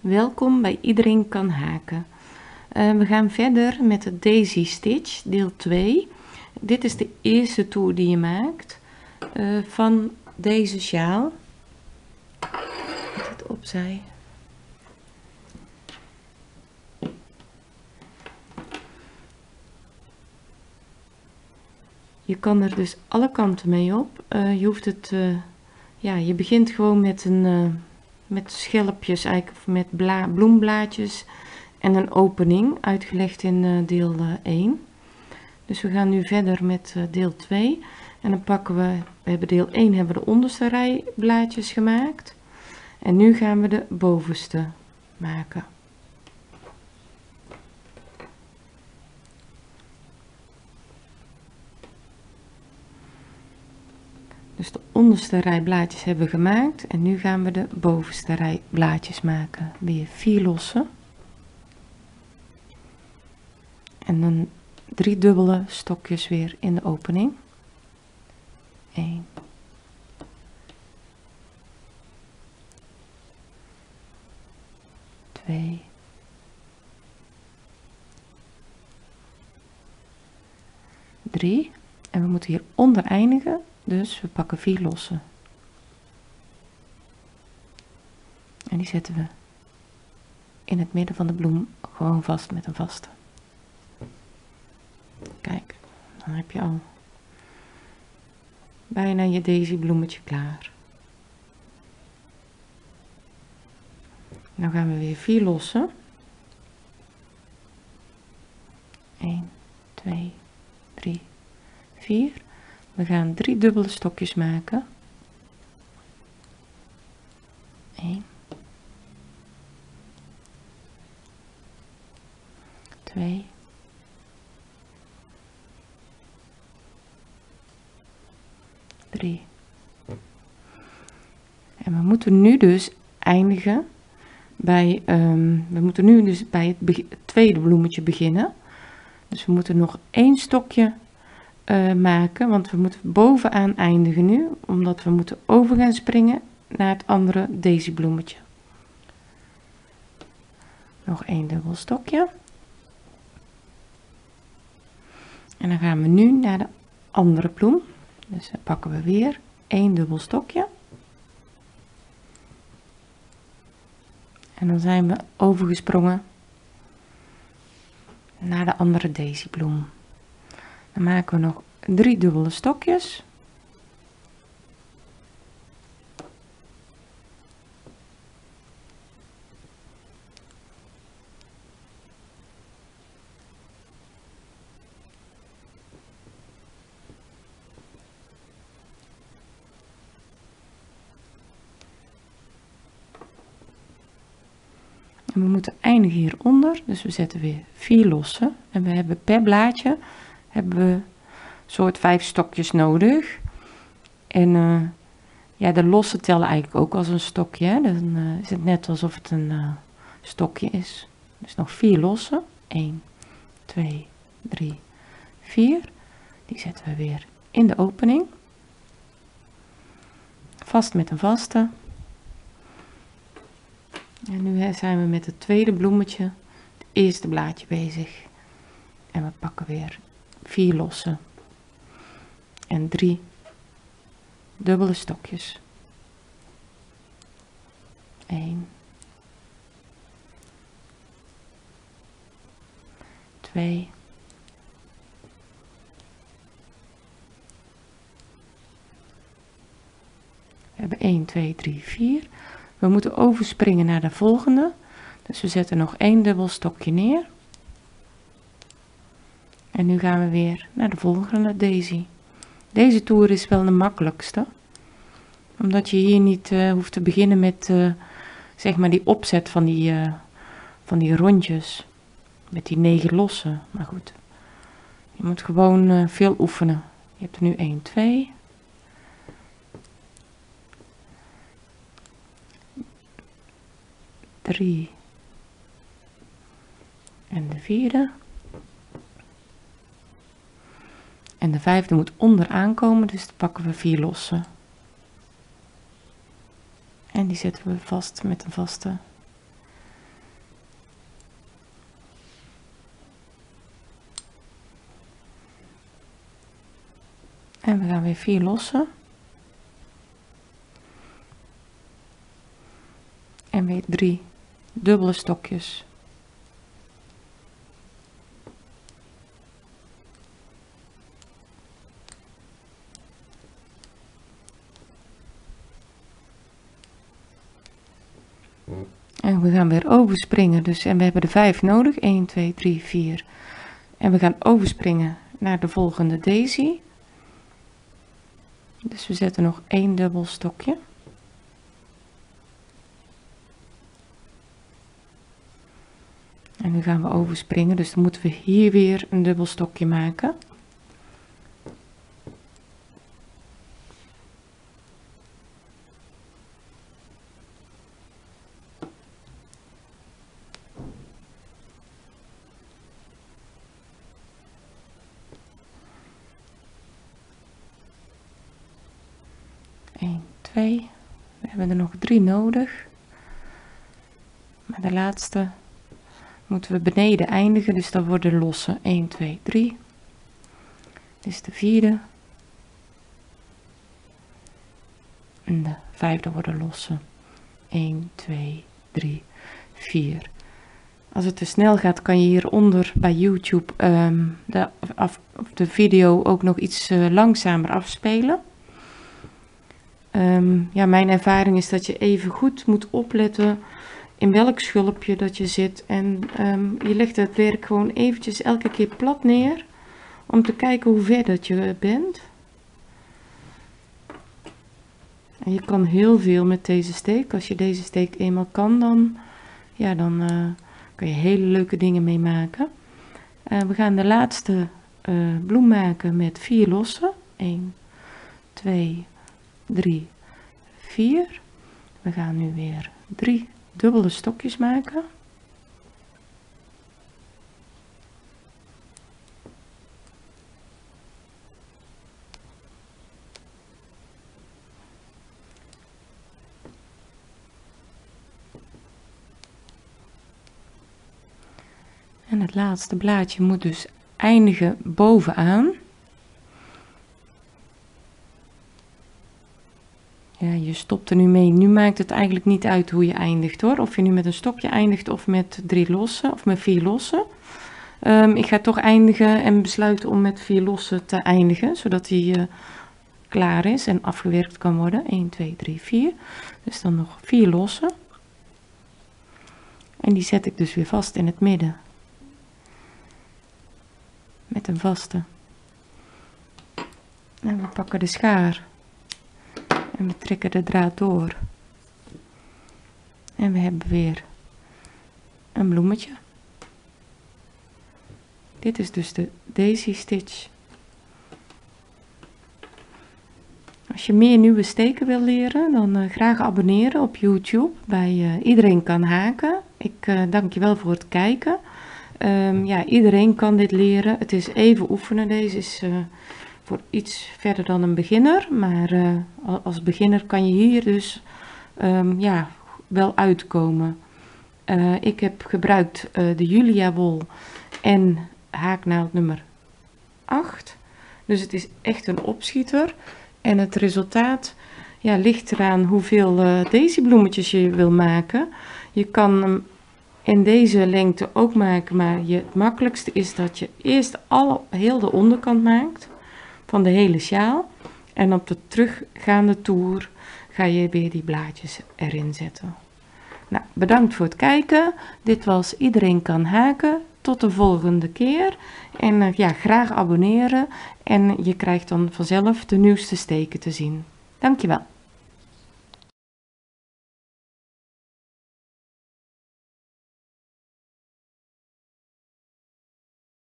Welkom bij Iedereen kan haken. We gaan verder met het Daisy Stitch deel 2. Dit is de eerste toer die je maakt van deze sjaal. Met het opzij. Je kan er dus alle kanten mee op. Je hoeft het, je begint gewoon met schelpjes, eigenlijk met bloemblaadjes en een opening, uitgelegd in deel 1. Dus we gaan nu verder met deel 2. En dan pakken we hebben deel 1 hebben we de onderste rij blaadjes gemaakt. En nu gaan we de bovenste maken. Dus de onderste rij blaadjes hebben we gemaakt en nu gaan we de bovenste rij blaadjes maken. Weer 4 losse. En dan 3 dubbele stokjes weer in de opening. 1. 2. 3. En we moeten hier onder eindigen. Dus we pakken 4 losse. En die zetten we in het midden van de bloem gewoon vast met een vaste. Kijk, dan heb je al bijna je daisy bloemetje klaar. Nou gaan we weer 4 lossen. 1, 2, 3, 4. We gaan 3 dubbele stokjes maken. 1, 2, 3. En we moeten nu dus eindigen bij, we moeten nu dus bij het tweede bloemetje beginnen. Dus we moeten nog 1 stokje maken, want we moeten bovenaan eindigen nu, omdat we moeten over gaan springen naar het andere daisy bloemetje. Nog 1 dubbel stokje. En dan gaan we nu naar de andere bloem. Dus dan pakken we weer 1 dubbel stokje. En dan zijn we overgesprongen naar de andere daisy bloem. Dan maken we nog 3 dubbele stokjes. En we moeten eindigen hieronder, dus we zetten weer 4 losse. En we hebben per blaadje hebben we soort 5 stokjes nodig. En ja, de losse tellen eigenlijk ook als een stokje. Hè? Dan is het net alsof het een stokje is. Dus nog 4 losse. 1, 2, 3, 4. Die zetten we weer in de opening. Vast met een vaste. En nu zijn we met het tweede bloemetje, het eerste blaadje bezig. En we pakken weer 4 losse. En 3 dubbele stokjes. 1, 2, 1, 2, 3, 4. We moeten overspringen naar de volgende. Dus we zetten nog 1 dubbel stokje neer. En nu gaan we weer naar de volgende daisy. Deze toer is wel de makkelijkste. Omdat je hier niet hoeft te beginnen met zeg maar die opzet van die rondjes. Met die 9 losse. Maar goed. Je moet gewoon veel oefenen. Je hebt er nu 1, 2. 3 en de 4e en de 5e moet onderaan komen, dus dan pakken we 4 losse en die zetten we vast met een vaste En we gaan weer 4 lossen. En weer 3 dubbele stokjes. En we gaan weer overspringen, dus en we hebben er 5 nodig. 1, 2, 3, 4. En we gaan overspringen naar de volgende daisy. Dus we zetten nog 1 dubbel stokje. En nu gaan we overspringen, dus dan moeten we hier weer een dubbel stokje maken. We hebben er nog 3 nodig. Maar de laatste moeten we beneden eindigen, dus dan worden losse 1, 2, 3. Dit is de 4e. En de 5e worden losse 1, 2, 3, 4. Als het te snel gaat, kan je hieronder bij YouTube de video ook nog iets langzamer afspelen. Ja, mijn ervaring is dat je even goed moet opletten in welk schulpje dat je zit. En je legt het werk gewoon eventjes elke keer plat neer om te kijken hoe ver dat je bent. En je kan heel veel met deze steek. Als je deze steek eenmaal kan, dan, ja, dan kan je hele leuke dingen mee maken. We gaan de laatste bloem maken met 4 lossen. 1, 2, 3, 4. We gaan nu weer 3 dubbele stokjes maken. En het laatste blaadje moet dus eindigen bovenaan. Ja, je stopt er nu mee. Nu maakt het eigenlijk niet uit hoe je eindigt hoor. Of je nu met een stokje eindigt of met 3 lossen of met 4 lossen. Ik ga toch eindigen en besluiten om met 4 lossen te eindigen. Zodat die klaar is en afgewerkt kan worden. 1, 2, 3, 4. Dus dan nog 4 lossen. En die zet ik dus weer vast in het midden. Met een vaste. En we pakken de schaar. En we trekken de draad door. En we hebben weer een bloemetje. Dit is dus de daisy stitch. Als je meer nieuwe steken wil leren, dan graag abonneren op YouTube bij Iedereen kan haken. Ik dank je wel voor het kijken. Ja, iedereen kan dit leren. Het is even oefenen. Deze is voor iets verder dan een beginner, maar als beginner kan je hier dus ja, wel uitkomen. Ik heb gebruikt de Julia wol en haaknaald nummer 8, dus het is echt een opschieter en het resultaat, ja, ligt eraan hoeveel daisy bloemetjes je wil maken. Je kan hem in deze lengte ook maken, maar het makkelijkste is dat je eerst heel de onderkant maakt van de hele sjaal en op de teruggaande toer ga je weer die blaadjes erin zetten. Nou, bedankt voor het kijken. Dit was Iedereen kan haken. Tot de volgende keer en ja, graag abonneren en je krijgt dan vanzelf de nieuwste steken te zien. Dankjewel.